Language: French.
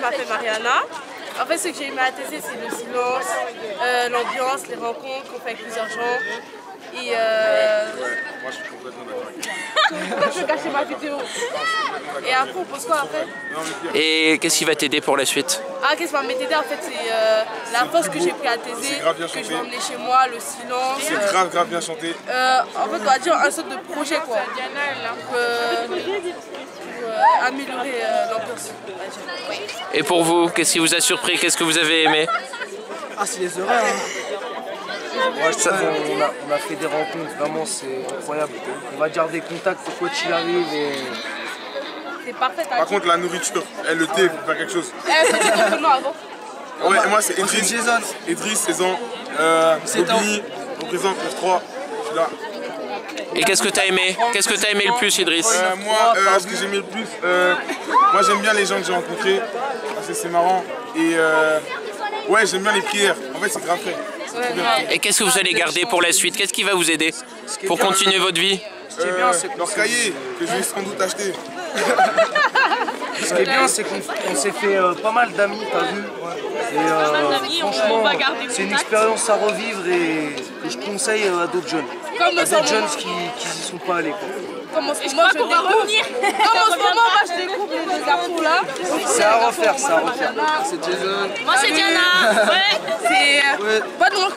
m'a fait Mariana. En fait, ce que j'ai aimé à TC, c'est le silence, l'ambiance, les rencontres qu'on fait avec plusieurs gens. Et moi je suis complètement d'accord. je vais cacher ma vidéo. Et après, on pose quoi après? Et qu'est-ce qui va t'aider pour la suite? Ah, qu'est-ce qui va m'aider en fait, c'est la force que j'ai pris à TC, que je vais emmener chez moi, le silence. C'est grave bien chanté. En fait, on va dire un sorte de projet quoi. Pour améliorer l'ambiance. Et pour vous, qu'est-ce qui vous a surpris? Qu'est-ce que vous avez aimé? Ah, c'est les horaires. Moi, je trouve qu'on a fait des rencontres, vraiment c'est incroyable. On va garder contact pour quoi qu'il arrive. C'est parfait. Par contre, la nourriture, le thé, il faut faire quelque chose. C'était comment avant? Ouais, et moi c'est Idriss, Cézanne, Bobigny, représente le 3. Je suis là. Et qu'est-ce que t'as aimé? Qu'est-ce que t'as aimé le plus, Idriss? Moi, ce que j'ai aimé le plus, moi j'aime bien les gens que j'ai rencontrés, parce que c'est marrant. Et ouais, j'aime bien les prières. En fait, c'est grave fait. Et qu'est-ce que vous allez garder pour la suite? Qu'est-ce qui va vous aider pour continuer votre vie? Leur cahier, que je vais sans doute acheter. Ce qui est bien, c'est qu'on s'est fait pas mal d'amis, t'as vu. Et franchement, c'est une expérience à revivre et que je conseille à d'autres jeunes. À d'autres jeunes qui n'y sont pas allés. Comme en ce moment, moi, je découvre les garçons là. C'est à refaire, c'est à refaire. Moi c'est Diana. Ouais. C'est pas de